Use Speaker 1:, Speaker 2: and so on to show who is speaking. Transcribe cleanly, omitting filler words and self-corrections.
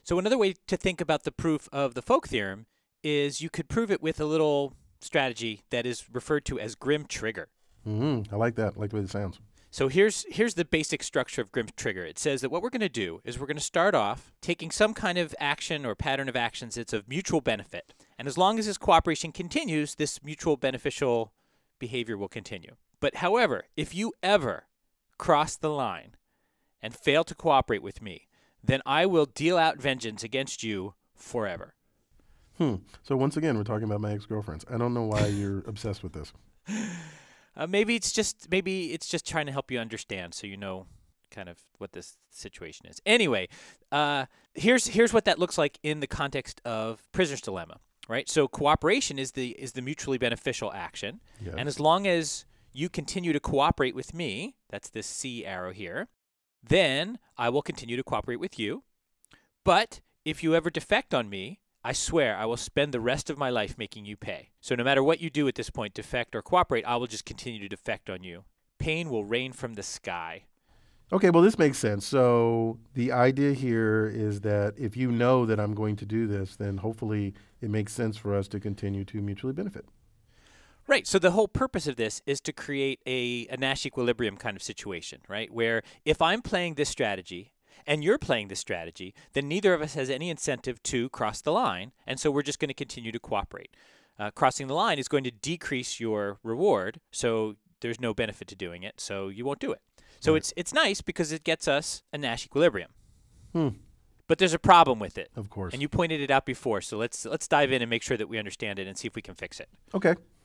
Speaker 1: So another way to think about the proof of the Folk theorem is you could prove it with a little strategy that is referred to as Grimm trigger.
Speaker 2: I like that. I like the way it sounds.
Speaker 1: So here's the basic structure of Grimm trigger. It says that what we're going to do is we're going to start off taking some kind of action or pattern of actions that's of mutual benefit. And as long as this cooperation continues, this mutual beneficial behavior will continue. But however, if you ever cross the line and fail to cooperate with me, then I will deal out vengeance against you forever.
Speaker 2: So once again, we're talking about my ex-girlfriends. I don't know why you're obsessed with this.
Speaker 1: Maybe it's just trying to help you understand, so you know kind of what this situation is. Anyway, here's what that looks like in the context of prisoner's dilemma, right? So cooperation is the mutually beneficial action,
Speaker 2: Yes.
Speaker 1: and as long as you continue to cooperate with me, that's this C arrow here, then I will continue to cooperate with you. But if you ever defect on me, I swear I will spend the rest of my life making you pay. So no matter what you do at this point, defect or cooperate, I will just continue to defect on you. Pain will rain from the sky.
Speaker 2: Okay, well, this makes sense. So the idea here is that if you know that I'm going to do this, then hopefully it makes sense for us to continue to mutually benefit.
Speaker 1: Right. So the whole purpose of this is to create a Nash equilibrium kind of situation, right? Where if I'm playing this strategy and you're playing this strategy, then neither of us has any incentive to cross the line, and so we're just going to continue to cooperate. Crossing the line is going to decrease your reward, so there's no benefit to doing it, so you won't do it. So
Speaker 2: Right.
Speaker 1: it's nice because it gets us a Nash equilibrium.
Speaker 2: Hmm.
Speaker 1: But there's a problem with it.
Speaker 2: Of course.
Speaker 1: And you pointed it out before, so let's dive in and make sure that we understand it and see if we can fix it.
Speaker 2: Okay.